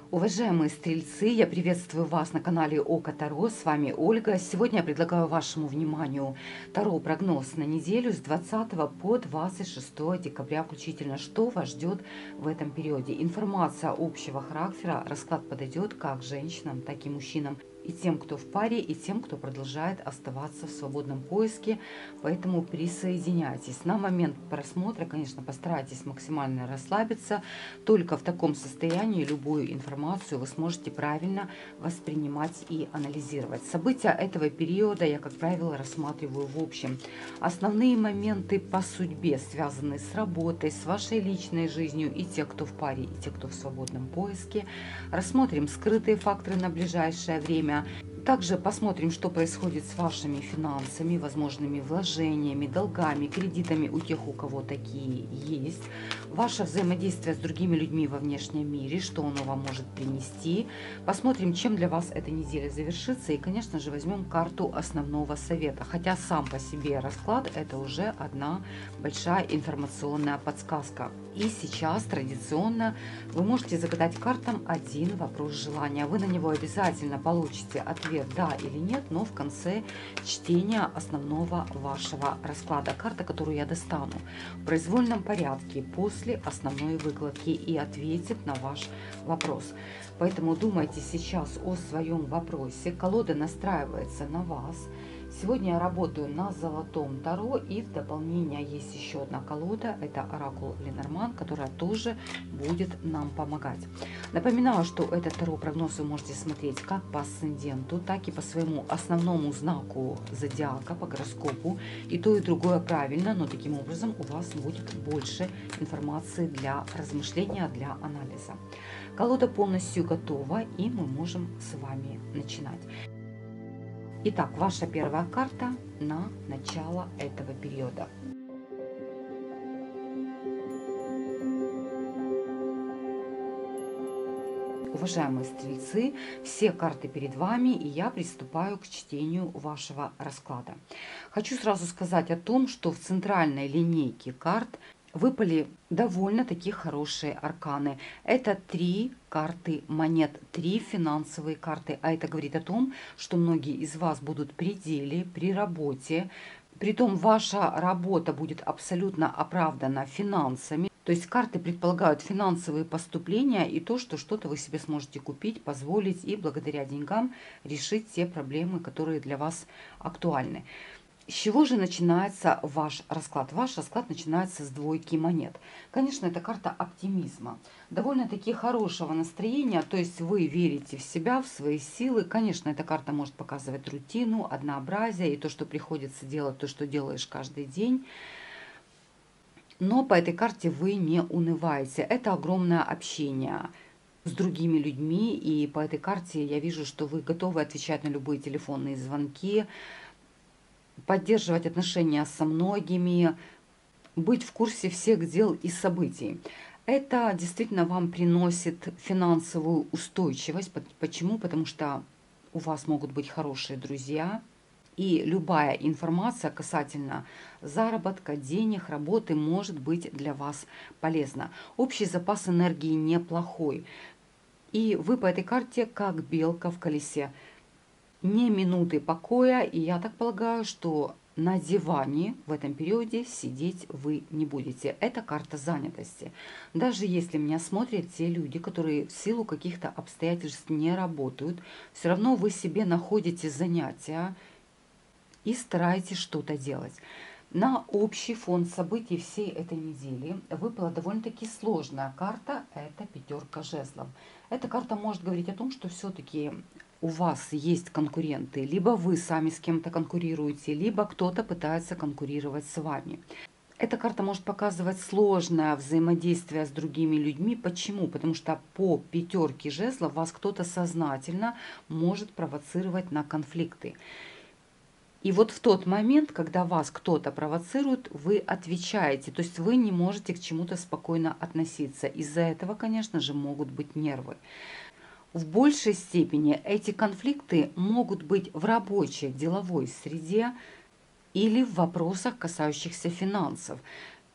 Уважаемые стрельцы, я приветствую вас на канале Око Таро. С вами Ольга. Сегодня я предлагаю вашему вниманию Таро-прогноз на неделю с 20 по 26 декабря включительно. Что вас ждет в этом периоде? Информация общего характера. Расклад подойдет как женщинам, так и мужчинам. И тем, кто в паре, и тем, кто продолжает оставаться в свободном поиске. Поэтому присоединяйтесь. На момент просмотра, конечно, постарайтесь максимально расслабиться. Только в таком состоянии любую информацию вы сможете правильно воспринимать и анализировать. События этого периода я, как правило, рассматриваю в общем. Основные моменты по судьбе, связанные с работой, с вашей личной жизнью, и те, кто в паре, и те, кто в свободном поиске. Рассмотрим скрытые факторы на ближайшее время. Также посмотрим, что происходит с вашими финансами, возможными вложениями, долгами, кредитами у тех, у кого такие есть. Ваше взаимодействие с другими людьми во внешнем мире, что оно вам может принести. Посмотрим, чем для вас эта неделя завершится. И, конечно же, возьмем карту основного совета. Хотя сам по себе расклад – это уже одна большая информационная подсказка. И сейчас традиционно вы можете загадать картам один вопрос желания. Вы на него обязательно получите ответ «да» или «нет», но в конце чтения основного вашего расклада. Карта, которую я достану в произвольном порядке после основной выкладки и ответит на ваш вопрос. Поэтому думайте сейчас о своем вопросе. Колода настраивается на вас. Сегодня я работаю на золотом таро, и в дополнение есть еще одна колода, это оракул Ленорман, которая тоже будет нам помогать. Напоминаю, что этот таро-прогноз вы можете смотреть как по асценденту, так и по своему основному знаку зодиака, по гороскопу. И то, и другое правильно, но таким образом у вас будет больше информации для размышления, для анализа. Колода полностью готова, и мы можем с вами начинать. Итак, ваша первая карта на начало этого периода. Уважаемые стрельцы, все карты перед вами, и я приступаю к чтению вашего расклада. Хочу сразу сказать о том, что в центральной линейке карт выпали довольно-таки хорошие арканы. Это 3 карты монет, 3 финансовые карты. А это говорит о том, что многие из вас будут при деле, при работе. Притом ваша работа будет абсолютно оправдана финансами. То есть карты предполагают финансовые поступления и то, что что-то вы себе сможете купить, позволить и благодаря деньгам решить те проблемы, которые для вас актуальны. С чего же начинается ваш расклад? Ваш расклад начинается с двойки монет. Конечно, это карта оптимизма, довольно-таки хорошего настроения, то есть вы верите в себя, в свои силы. Конечно, эта карта может показывать рутину, однообразие и то, что приходится делать, то, что делаешь каждый день. Но по этой карте вы не унываете. Это огромное общение с другими людьми, и по этой карте я вижу, что вы готовы отвечать на любые телефонные звонки, поддерживать отношения со многими, быть в курсе всех дел и событий. Это действительно вам приносит финансовую устойчивость. Почему? Потому что у вас могут быть хорошие друзья, и любая информация касательно заработка, денег, работы может быть для вас полезна. Общий запас энергии неплохой. И вы по этой карте как белка в колесе. Не минуты покоя, и я так полагаю, что на диване в этом периоде сидеть вы не будете. Это карта занятости. Даже если меня смотрят те люди, которые в силу каких-то обстоятельств не работают, все равно вы себе находите занятия и стараетесь что-то делать. На общий фон событий всей этой недели выпала довольно-таки сложная карта, это пятерка жезлов. Эта карта может говорить о том, что все-таки у вас есть конкуренты, либо вы сами с кем-то конкурируете, либо кто-то пытается конкурировать с вами. Эта карта может показывать сложное взаимодействие с другими людьми. Почему? Потому что по пятерке жезлов вас кто-то сознательно может провоцировать на конфликты. И вот в тот момент, когда вас кто-то провоцирует, вы отвечаете. То есть вы не можете к чему-то спокойно относиться. Из-за этого, конечно же, могут быть нервы. В большей степени эти конфликты могут быть в рабочей, деловой среде или в вопросах, касающихся финансов.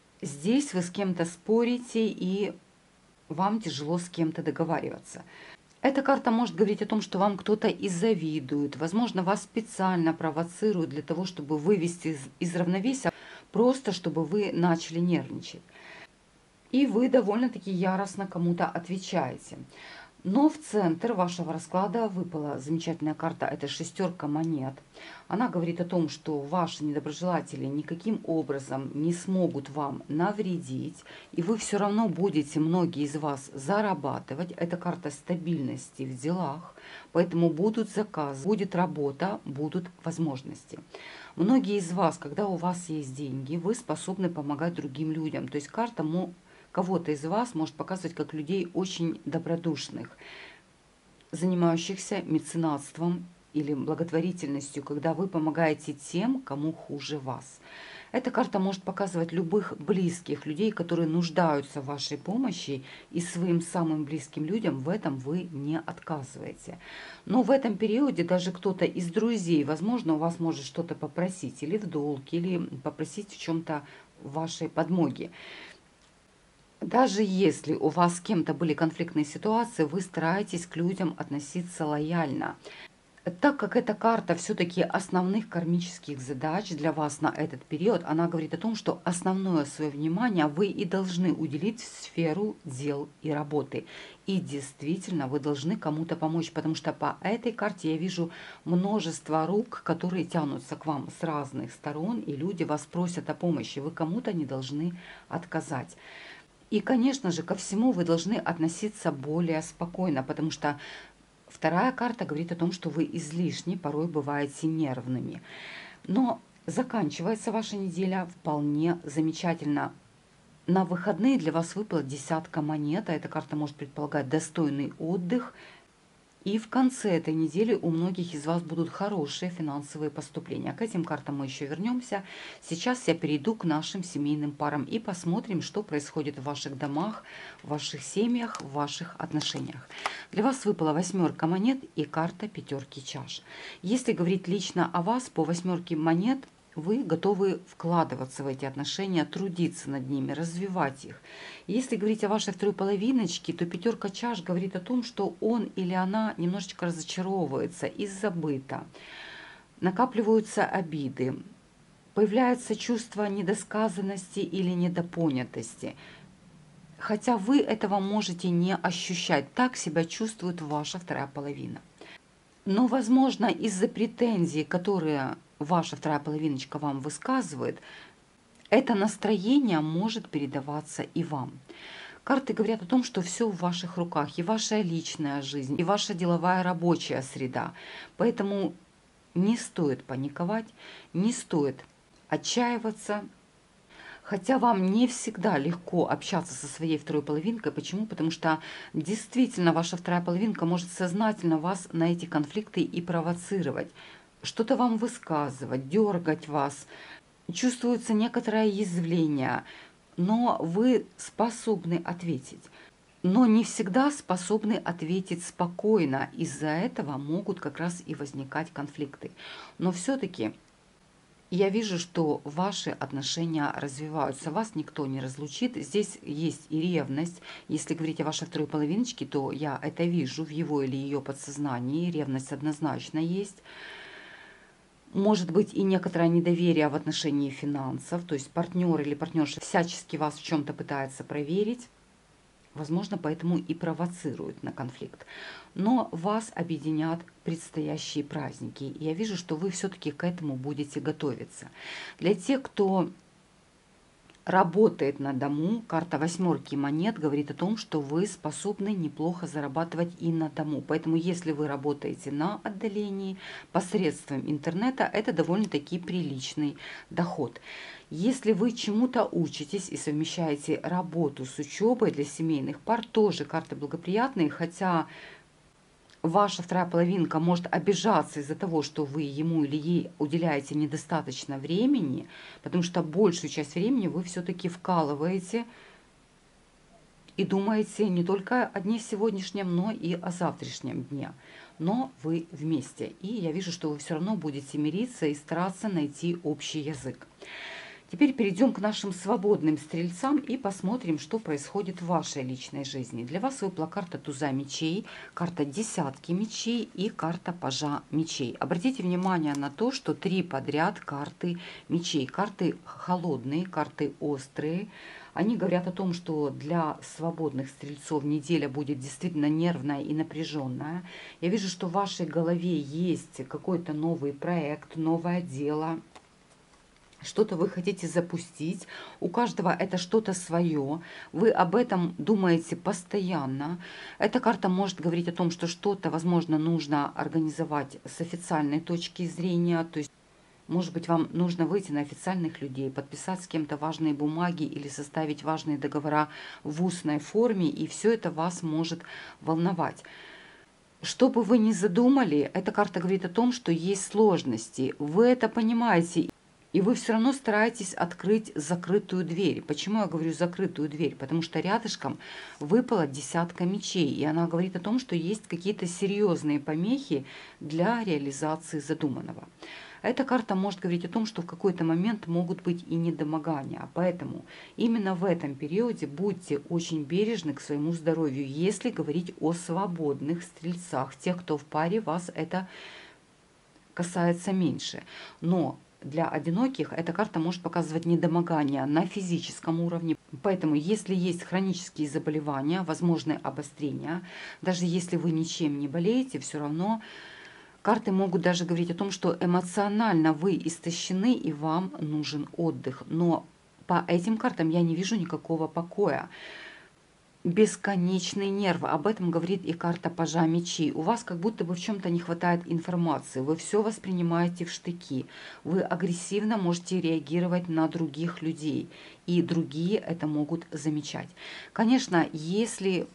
Здесь вы с кем-то спорите, и вам тяжело с кем-то договариваться. Эта карта может говорить о том, что вам кто-то и завидует, возможно, вас специально провоцируют для того, чтобы вывести из равновесия, просто чтобы вы начали нервничать. И вы довольно-таки яростно кому-то отвечаете. Но в центр вашего расклада выпала замечательная карта, это шестерка монет. Она говорит о том, что ваши недоброжелатели никаким образом не смогут вам навредить, и вы все равно будете, многие из вас, зарабатывать. Это карта стабильности в делах, поэтому будут заказы, будет работа, будут возможности. Многие из вас, когда у вас есть деньги, вы способны помогать другим людям. То есть карта кого-то из вас может показывать как людей очень добродушных, занимающихся меценатством или благотворительностью, когда вы помогаете тем, кому хуже вас. Эта карта может показывать любых близких людей, которые нуждаются в вашей помощи, и своим самым близким людям в этом вы не отказываете. Но в этом периоде даже кто-то из друзей, возможно, у вас может что-то попросить или в долг, или попросить в чем-то вашей подмоги. Даже если у вас с кем-то были конфликтные ситуации, вы стараетесь к людям относиться лояльно. Так как эта карта все-таки основных кармических задач для вас на этот период, она говорит о том, что основное свое внимание вы и должны уделить в сферу дел и работы. И действительно, вы должны кому-то помочь, потому что по этой карте я вижу множество рук, которые тянутся к вам с разных сторон, и люди вас просят о помощи. Вы кому-то не должны отказать. И, конечно же, ко всему вы должны относиться более спокойно, потому что вторая карта говорит о том, что вы излишне порой бываете нервными. Но заканчивается ваша неделя вполне замечательно. На выходные для вас выпала десятка монет, а эта карта может предполагать достойный отдых. И в конце этой недели у многих из вас будут хорошие финансовые поступления. К этим картам мы еще вернемся. Сейчас я перейду к нашим семейным парам и посмотрим, что происходит в ваших домах, в ваших семьях, в ваших отношениях. Для вас выпала восьмерка монет и карта пятерки чаш. Если говорить лично о вас, по восьмерке монет вы готовы вкладываться в эти отношения, трудиться над ними, развивать их. Если говорить о вашей второй половиночке, то пятерка чаш говорит о том, что он или она немножечко разочаровывается и забыто. Накапливаются обиды, появляется чувство недосказанности или недопонятости. Хотя вы этого можете не ощущать, так себя чувствует ваша вторая половина. Но, возможно, из-за претензий, которые ваша вторая половиночка вам высказывает, это настроение может передаваться и вам. Карты говорят о том, что все в ваших руках, и ваша личная жизнь, и ваша деловая рабочая среда. Поэтому не стоит паниковать, не стоит отчаиваться. Хотя вам не всегда легко общаться со своей второй половинкой. Почему? Потому что действительно ваша вторая половинка может сознательно вас на эти конфликты и провоцировать. Что-то вам высказывать, дергать вас. Чувствуется некоторое язвление, но вы способны ответить. Но не всегда способны ответить спокойно. Из-за этого могут как раз и возникать конфликты. Но все-таки я вижу, что ваши отношения развиваются, вас никто не разлучит. Здесь есть и ревность. Если говорить о вашей второй половиночке, то я это вижу в его или ее подсознании. Ревность однозначно есть. Может быть и некоторое недоверие в отношении финансов. То есть партнер или партнерша всячески вас в чем-то пытается проверить. Возможно, поэтому и провоцирует на конфликт. Но вас объединят предстоящие праздники. Я вижу, что вы все-таки к этому будете готовиться. Для тех, кто работает на дому, карта восьмерки монет говорит о том, что вы способны неплохо зарабатывать и на дому. Поэтому если вы работаете на отдалении посредством интернета, это довольно-таки приличный доход. Если вы чему-то учитесь и совмещаете работу с учебой, для семейных пар тоже карты благоприятные, хотя ваша вторая половинка может обижаться из-за того, что вы ему или ей уделяете недостаточно времени, потому что большую часть времени вы все-таки вкалываете и думаете не только о дне сегодняшнем, но и о завтрашнем дне. Но вы вместе. И я вижу, что вы все равно будете мириться и стараться найти общий язык. Теперь перейдем к нашим свободным стрельцам и посмотрим, что происходит в вашей личной жизни. Для вас выпала карта туза мечей, карта десятки мечей и карта пажа мечей. Обратите внимание на то, что 3 подряд карты мечей. Карты холодные, карты острые. Они говорят о том, что для свободных стрельцов неделя будет действительно нервная и напряженная. Я вижу, что в вашей голове есть какой-то новый проект, новое дело. Что-то вы хотите запустить, у каждого это что-то свое, вы об этом думаете постоянно. Эта карта может говорить о том, что что-то, возможно, нужно организовать с официальной точки зрения, то есть, может быть, вам нужно выйти на официальных людей, подписать с кем-то важные бумаги или составить важные договора в устной форме, и все это вас может волновать. Что бы вы ни задумали, эта карта говорит о том, что есть сложности, вы это понимаете. И вы все равно стараетесь открыть закрытую дверь. Почему я говорю закрытую дверь? Потому что рядышком выпала десятка мечей. И она говорит о том, что есть какие-то серьезные помехи для реализации задуманного. Эта карта может говорить о том, что в какой-то момент могут быть и недомогания. Поэтому именно в этом периоде будьте очень бережны к своему здоровью, если говорить о свободных стрельцах. Тех, кто в паре, вас это касается меньше. Но для одиноких эта карта может показывать недомогание на физическом уровне. Поэтому, если есть хронические заболевания, возможны обострения, даже если вы ничем не болеете, все равно карты могут даже говорить о том, что эмоционально вы истощены и вам нужен отдых. Но по этим картам я не вижу никакого покоя. Бесконечный нерв. Об этом говорит и карта пажа мечей. У вас как будто бы в чем-то не хватает информации. Вы все воспринимаете в штыки. Вы агрессивно можете реагировать на других людей. И другие это могут замечать. Конечно, если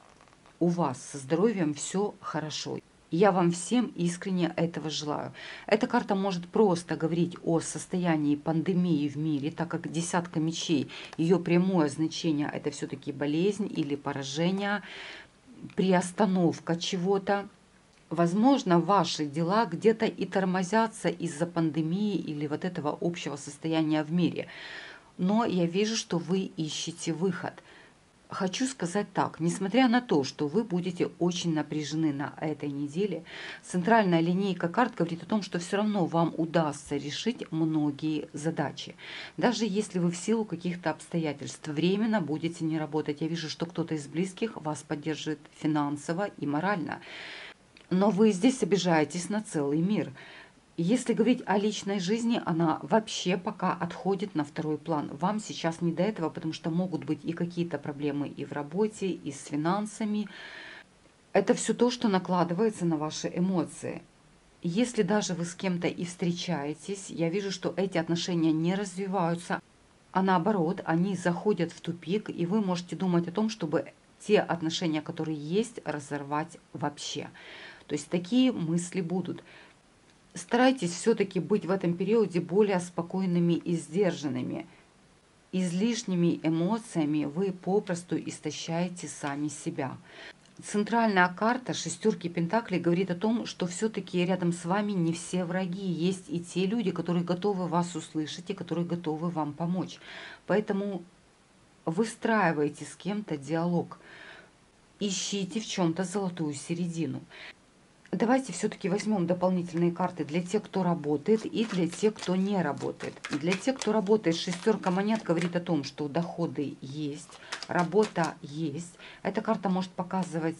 у вас со здоровьем все хорошо, я вам всем искренне этого желаю. Эта карта может просто говорить о состоянии пандемии в мире, так как десятка мечей, ее прямое значение это все-таки болезнь или поражение, приостановка чего-то. Возможно, ваши дела где-то и тормозятся из-за пандемии или вот этого общего состояния в мире. Но я вижу, что вы ищете выход. Хочу сказать так, несмотря на то, что вы будете очень напряжены на этой неделе, центральная линейка карт говорит о том, что все равно вам удастся решить многие задачи. Даже если вы в силу каких-то обстоятельств временно будете не работать. Я вижу, что кто-то из близких вас поддерживает финансово и морально. Но вы здесь обижаетесь на целый мир. Если говорить о личной жизни, она вообще пока отходит на второй план. Вам сейчас не до этого, потому что могут быть и какие-то проблемы и в работе, и с финансами. Это все то, что накладывается на ваши эмоции. Если даже вы с кем-то и встречаетесь, я вижу, что эти отношения не развиваются, а наоборот, они заходят в тупик, и вы можете думать о том, чтобы те отношения, которые есть, разорвать вообще. То есть такие мысли будут. Старайтесь все-таки быть в этом периоде более спокойными и сдержанными. Излишними эмоциями вы попросту истощаете сами себя. Центральная карта шестерки пентаклей говорит о том, что все-таки рядом с вами не все враги. Есть и те люди, которые готовы вас услышать и которые готовы вам помочь. Поэтому выстраивайте с кем-то диалог. Ищите в чем-то золотую середину. Давайте все-таки возьмем дополнительные карты для тех, кто работает, и для тех, кто не работает. Для тех, кто работает, шестерка монет говорит о том, что доходы есть, работа есть. Эта карта может показывать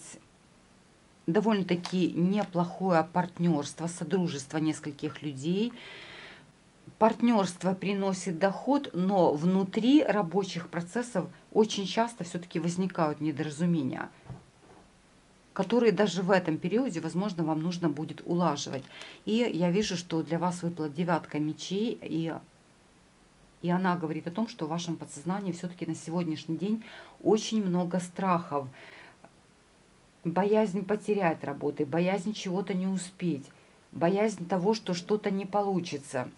довольно-таки неплохое партнерство, содружество нескольких людей. Партнерство приносит доход, но внутри рабочих процессов очень часто все-таки возникают недоразумения, которые даже в этом периоде, возможно, вам нужно будет улаживать. И я вижу, что для вас выпала девятка мечей, и она говорит о том, что в вашем подсознании все-таки на сегодняшний день очень много страхов. Боязнь потерять работу, боязнь чего-то не успеть, боязнь того, что что-то не получится.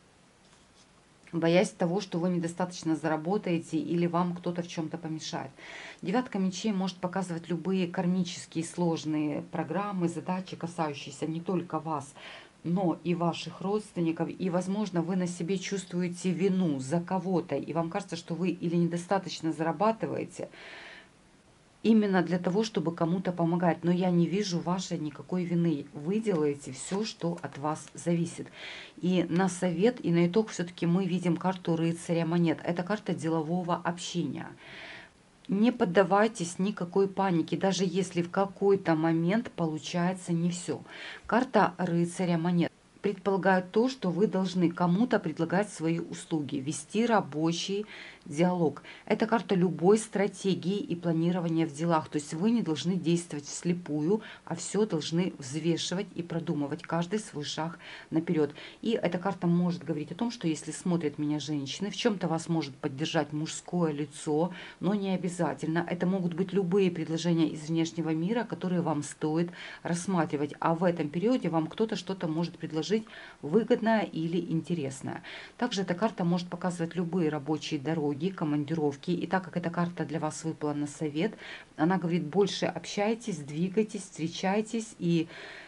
Боясь того, что вы недостаточно заработаете или вам кто-то в чем-то помешает. Девятка мечей может показывать любые кармические сложные программы, задачи, касающиеся не только вас, но и ваших родственников, и, возможно, вы на себе чувствуете вину за кого-то, и вам кажется, что вы или недостаточно зарабатываете, именно для того, чтобы кому-то помогать. Но я не вижу вашей никакой вины. Вы делаете все, что от вас зависит. И на совет, и на итог все-таки мы видим карту рыцаря монет. Это карта делового общения. Не поддавайтесь никакой панике, даже если в какой-то момент получается не все. Карта рыцаря монет предполагает то, что вы должны кому-то предлагать свои услуги, вести рабочий диалог. Это карта любой стратегии и планирования в делах. То есть вы не должны действовать вслепую, а все должны взвешивать и продумывать каждый свой шаг наперед. И эта карта может говорить о том, что если смотрят меня женщины, в чем-то вас может поддержать мужское лицо, но не обязательно. Это могут быть любые предложения из внешнего мира, которые вам стоит рассматривать. А в этом периоде вам кто-то что-то может предложить выгодное или интересное. Также эта карта может показывать любые рабочие дороги, командировки. И так как эта карта для вас выпала на совет, она говорит: больше общайтесь, двигайтесь, встречайтесь. И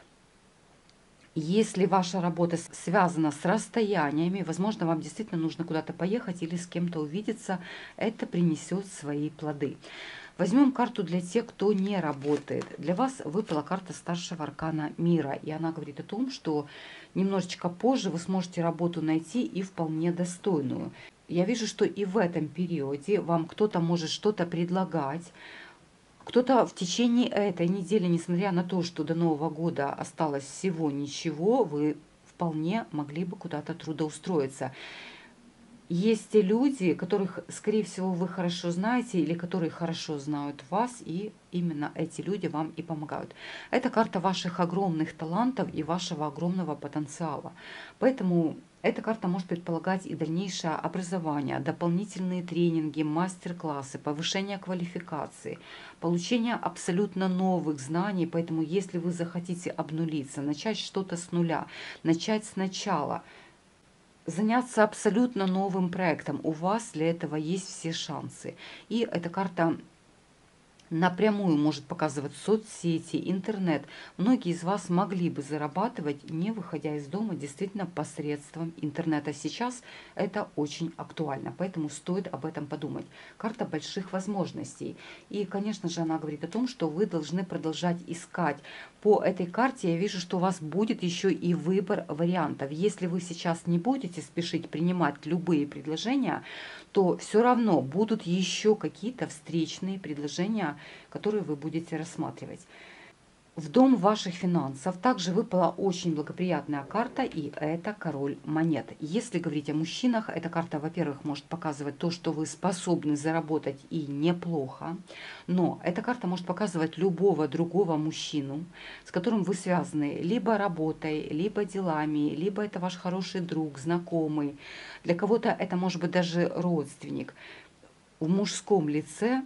если ваша работа связана с расстояниями, возможно, вам действительно нужно куда-то поехать или с кем-то увидеться, это принесет свои плоды. Возьмем карту для тех, кто не работает. Для вас выпала карта старшего аркана мира, и она говорит о том, что немножечко позже вы сможете работу найти и вполне достойную. Я вижу, что и в этом периоде вам кто-то может что-то предлагать, кто-то в течение этой недели, несмотря на то, что до Нового года осталось всего ничего, вы вполне могли бы куда-то трудоустроиться. Есть те люди, которых, скорее всего, вы хорошо знаете или которые хорошо знают вас, и именно эти люди вам и помогают. Это карта ваших огромных талантов и вашего огромного потенциала. Поэтому эта карта может предполагать и дальнейшее образование, дополнительные тренинги, мастер-классы, повышение квалификации, получение абсолютно новых знаний. Поэтому если вы захотите обнулиться, начать что-то с нуля, начать сначала – заняться абсолютно новым проектом. У вас для этого есть все шансы. И эта карта напрямую может показывать соцсети, интернет. Многие из вас могли бы зарабатывать, не выходя из дома, действительно посредством интернета. Сейчас это очень актуально, поэтому стоит об этом подумать. Карта больших возможностей. И, конечно же, она говорит о том, что вы должны продолжать искать. По этой карте я вижу, что у вас будет еще и выбор вариантов. Если вы сейчас не будете спешить принимать любые предложения, то все равно будут еще какие-то встречные предложения, которые вы будете рассматривать. В дом ваших финансов также выпала очень благоприятная карта, и это король монет. Если говорить о мужчинах, эта карта, во-первых, может показывать то, что вы способны заработать и неплохо, но эта карта может показывать любого другого мужчину, с которым вы связаны либо работой, либо делами, либо это ваш хороший друг, знакомый. Для кого-то это может быть даже родственник в мужском лице,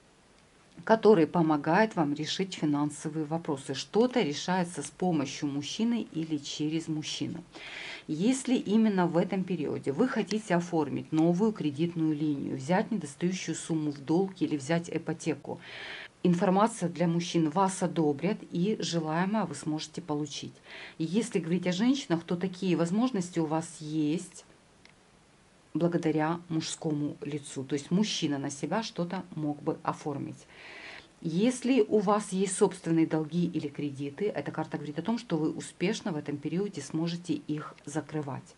который помогает вам решить финансовые вопросы. Что-то решается с помощью мужчины или через мужчину. Если именно в этом периоде вы хотите оформить новую кредитную линию, взять недостающую сумму в долг или взять ипотеку, информация для мужчин вас одобрят, и желаемое вы сможете получить. И если говорить о женщинах, то такие возможности у вас есть благодаря мужскому лицу. То есть мужчина на себя что-то мог бы оформить. Если у вас есть собственные долги или кредиты, эта карта говорит о том, что вы успешно в этом периоде сможете их закрывать.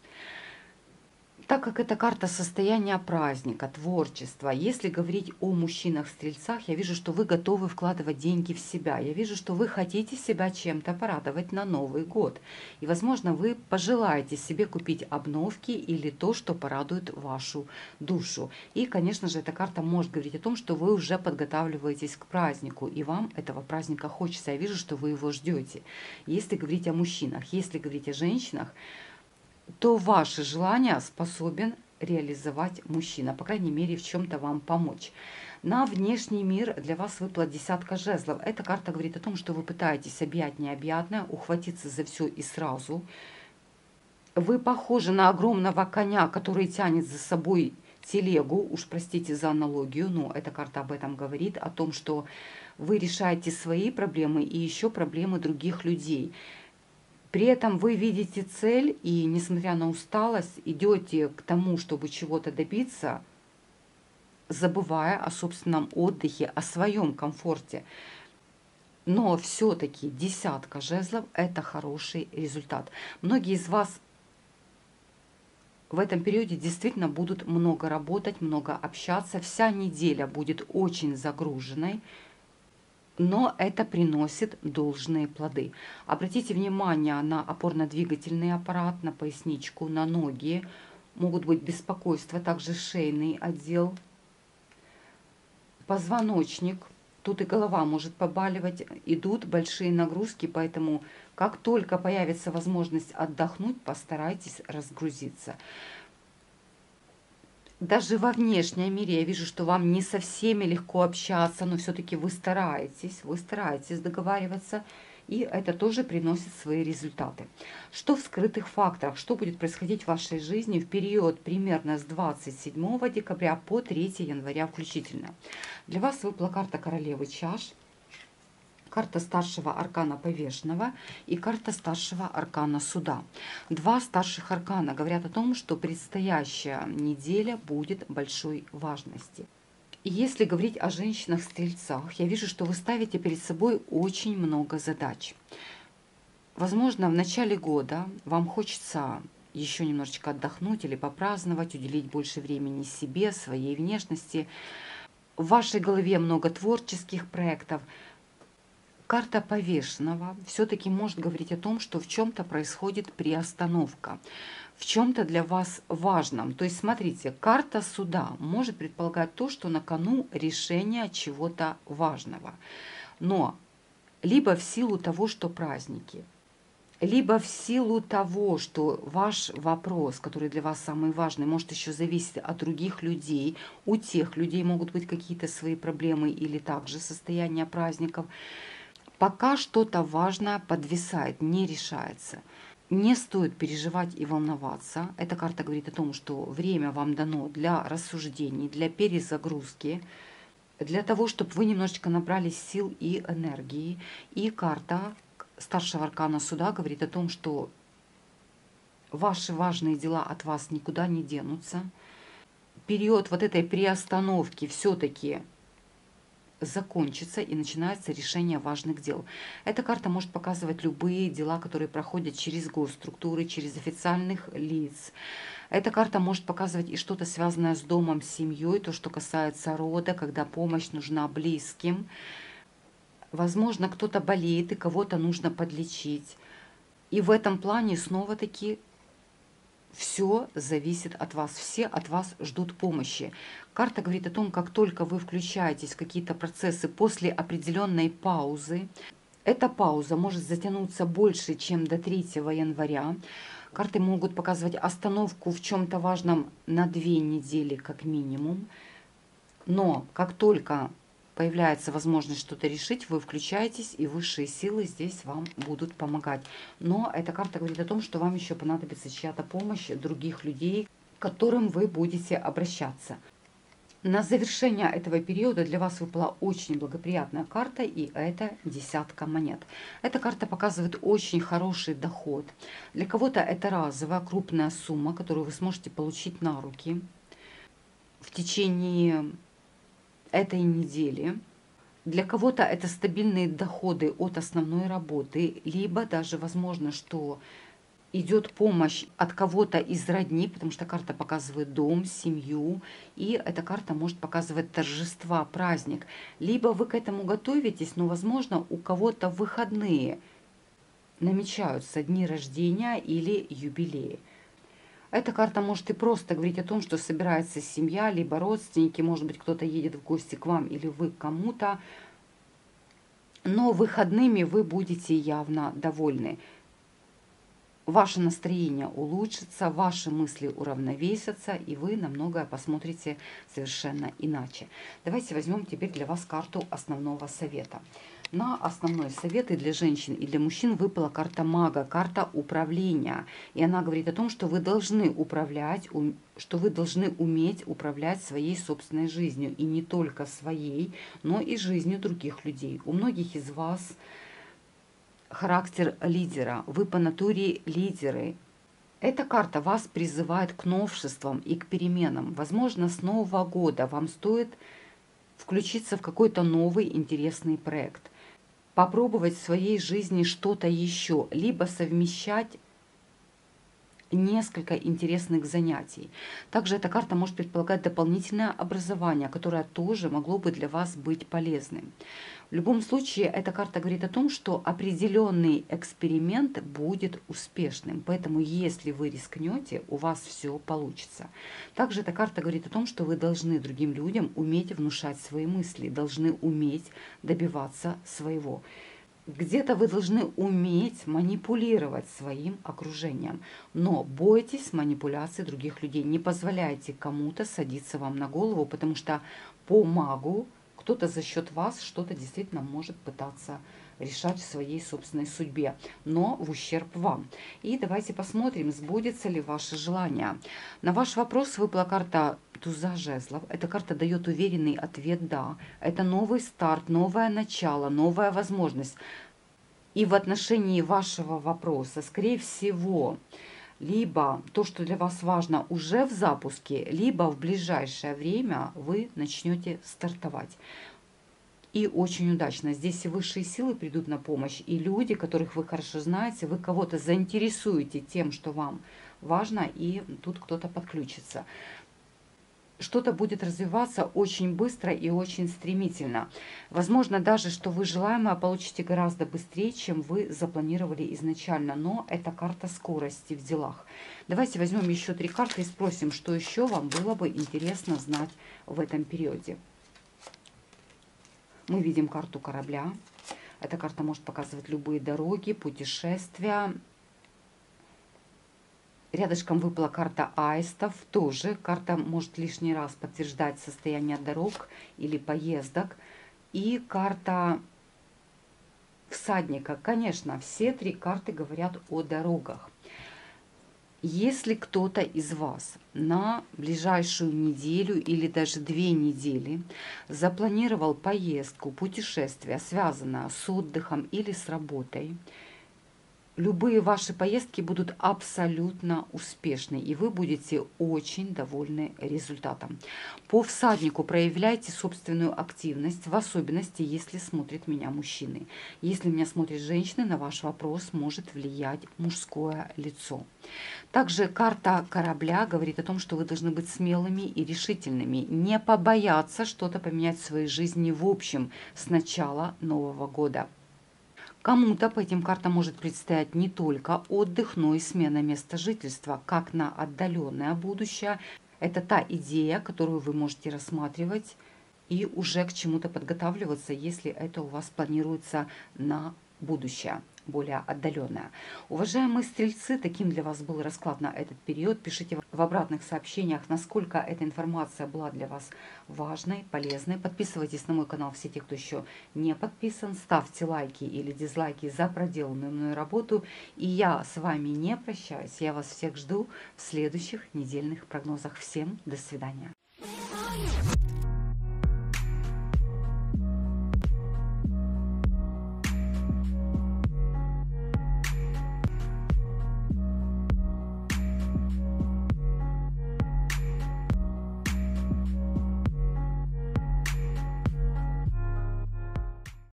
Так как это карта состояния праздника, творчества, если говорить о мужчинах-стрельцах, я вижу, что вы готовы вкладывать деньги в себя. Я вижу, что вы хотите себя чем-то порадовать на Новый год. И, возможно, вы пожелаете себе купить обновки или то, что порадует вашу душу. И, конечно же, эта карта может говорить о том, что вы уже подготавливаетесь к празднику, и вам этого праздника хочется. Я вижу, что вы его ждете. Если говорить о мужчинах, если говорить о женщинах, то ваши желания способен реализовать мужчина, по крайней мере, в чем-то вам помочь. На внешний мир для вас выпала десятка жезлов. Эта карта говорит о том, что вы пытаетесь объять необъятное, ухватиться за все и сразу. Вы похожи на огромного коня, который тянет за собой телегу, уж простите за аналогию, но эта карта об этом говорит, о том, что вы решаете свои проблемы и еще проблемы других людей. При этом вы видите цель и, несмотря на усталость, идете к тому, чтобы чего-то добиться, забывая о собственном отдыхе, о своем комфорте. Но все-таки десятка жезлов – это хороший результат. Многие из вас в этом периоде действительно будут много работать, много общаться. Вся неделя будет очень загруженной, но это приносит должные плоды. Обратите внимание на опорно-двигательный аппарат, на поясничку, на ноги. Могут быть беспокойства, также шейный отдел, позвоночник. Тут и голова может побаливать, идут большие нагрузки, поэтому как только появится возможность отдохнуть, постарайтесь разгрузиться. Даже во внешнем мире я вижу, что вам не со всеми легко общаться, но все-таки вы стараетесь договариваться, и это тоже приносит свои результаты. Что в скрытых факторах, что будет происходить в вашей жизни в период примерно с 27 декабря по 3 января включительно? Для вас выпала карта королевы чаш, карта старшего аркана повешенного и карта старшего аркана суда. Два старших аркана говорят о том, что предстоящая неделя будет большой важности. И если говорить о женщинах-стрельцах, я вижу, что вы ставите перед собой очень много задач. Возможно, в начале года вам хочется еще немножечко отдохнуть или попраздновать, уделить больше времени себе, своей внешности. В вашей голове много творческих проектов. Карта повешенного все-таки может говорить о том, что в чем-то происходит приостановка, в чем-то для вас важном. То есть, смотрите, карта суда может предполагать то, что на кону решение чего-то важного. Но либо в силу того, что праздники, либо в силу того, что ваш вопрос, который для вас самый важный, может еще зависеть от других людей, у тех людей могут быть какие-то свои проблемы или также состояние праздников. Пока что-то важное подвисает, не решается. Не стоит переживать и волноваться. Эта карта говорит о том, что время вам дано для рассуждений, для перезагрузки, для того, чтобы вы немножечко набрались сил и энергии. И карта старшего аркана суда говорит о том, что ваши важные дела от вас никуда не денутся. Период вот этой приостановки все-таки закончится и начинается решение важных дел. Эта карта может показывать любые дела, которые проходят через госструктуры, через официальных лиц. Эта карта может показывать и что-то связанное с домом, с семьей, то, что касается рода, когда помощь нужна близким. Возможно, кто-то болеет и кого-то нужно подлечить. И в этом плане снова-таки все зависит от вас, все от вас ждут помощи. Карта говорит о том, как только вы включаетесь в какие-то процессы после определенной паузы, эта пауза может затянуться больше, чем до 3 января. Карты могут показывать остановку в чем-то важном на 2 недели как минимум. Но как только появляется возможность что-то решить, вы включаетесь, и высшие силы здесь вам будут помогать. Но эта карта говорит о том, что вам еще понадобится чья-то помощь, других людей, к которым вы будете обращаться. На завершение этого периода для вас выпала очень благоприятная карта, и это десятка монет. Эта карта показывает очень хороший доход. Для кого-то это разовая крупная сумма, которую вы сможете получить на руки в течение этой недели. Для кого-то это стабильные доходы от основной работы, либо даже возможно, что идет помощь от кого-то из родни, потому что карта показывает дом, семью, и эта карта может показывать торжества, праздник. Либо вы к этому готовитесь, но, возможно, у кого-то выходные намечаются дни рождения или юбилеи. Эта карта может и просто говорить о том, что собирается семья, либо родственники, может быть, кто-то едет в гости к вам или вы к кому-то. Но выходными вы будете явно довольны. Ваше настроение улучшится, ваши мысли уравновесятся, и вы на многое посмотрите совершенно иначе. Давайте возьмем теперь для вас карту основного совета. На основной совет и для женщин, и для мужчин выпала карта мага, карта управления. И она говорит о том, что вы должны управлять, что вы должны уметь управлять своей собственной жизнью. И не только своей, но и жизнью других людей. У многих из вас характер лидера, вы по натуре лидеры. Эта карта вас призывает к новшествам и к переменам. Возможно, с Нового года вам стоит включиться в какой-то новый интересный проект, попробовать в своей жизни что-то еще, либо совмещать несколько интересных занятий. Также эта карта может предполагать дополнительное образование, которое тоже могло бы для вас быть полезным. В любом случае, эта карта говорит о том, что определенный эксперимент будет успешным. Поэтому, если вы рискнете, у вас все получится. Также эта карта говорит о том, что вы должны другим людям уметь внушать свои мысли, должны уметь добиваться своего. Где-то вы должны уметь манипулировать своим окружением. Но бойтесь манипуляций других людей. Не позволяйте кому-то садиться вам на голову, потому что по магу кто-то за счет вас что-то действительно может пытаться решать в своей собственной судьбе, но в ущерб вам. И давайте посмотрим, сбудется ли ваше желание. На ваш вопрос выпала карта Туза жезлов. Эта карта дает уверенный ответ «да». Это новый старт, новое начало, новая возможность. И в отношении вашего вопроса, скорее всего, либо то, что для вас важно, уже в запуске, либо в ближайшее время вы начнете стартовать. И очень удачно. Здесь и высшие силы придут на помощь, и люди, которых вы хорошо знаете, вы кого-то заинтересуете тем, что вам важно, и тут кто-то подключится. Что-то будет развиваться очень быстро и очень стремительно. Возможно даже, что вы желаемое получите гораздо быстрее, чем вы запланировали изначально. Но это карта скорости в делах. Давайте возьмем еще 3 карты и спросим, что еще вам было бы интересно знать в этом периоде. Мы видим карту корабля. Эта карта может показывать любые дороги, путешествия. Рядышком выпала карта аистов, тоже карта может лишний раз подтверждать состояние дорог или поездок. И карта всадника. Конечно, все 3 карты говорят о дорогах. Если кто-то из вас на ближайшую неделю или даже 2 недели запланировал поездку, путешествие, связанное с отдыхом или с работой, любые ваши поездки будут абсолютно успешны, и вы будете очень довольны результатом. По всаднику проявляйте собственную активность, в особенности, если смотрят меня мужчины. Если меня смотрят женщины, на ваш вопрос может влиять мужское лицо. Также карта корабля говорит о том, что вы должны быть смелыми и решительными, не побояться что-то поменять в своей жизни в общем с начала Нового года. Кому-то по этим картам может предстоять не только отдых, но и смена места жительства, как на отдаленное будущее. Это та идея, которую вы можете рассматривать и уже к чему-то подготавливаться, если это у вас планируется на будущее, более отдаленное. Уважаемые стрельцы, таким для вас был расклад на этот период. Пишите в обратных сообщениях, насколько эта информация была для вас важной, полезной. Подписывайтесь на мой канал, все те, кто еще не подписан. Ставьте лайки или дизлайки за проделанную мной работу. И я с вами не прощаюсь. Я вас всех жду в следующих недельных прогнозах. Всем до свидания.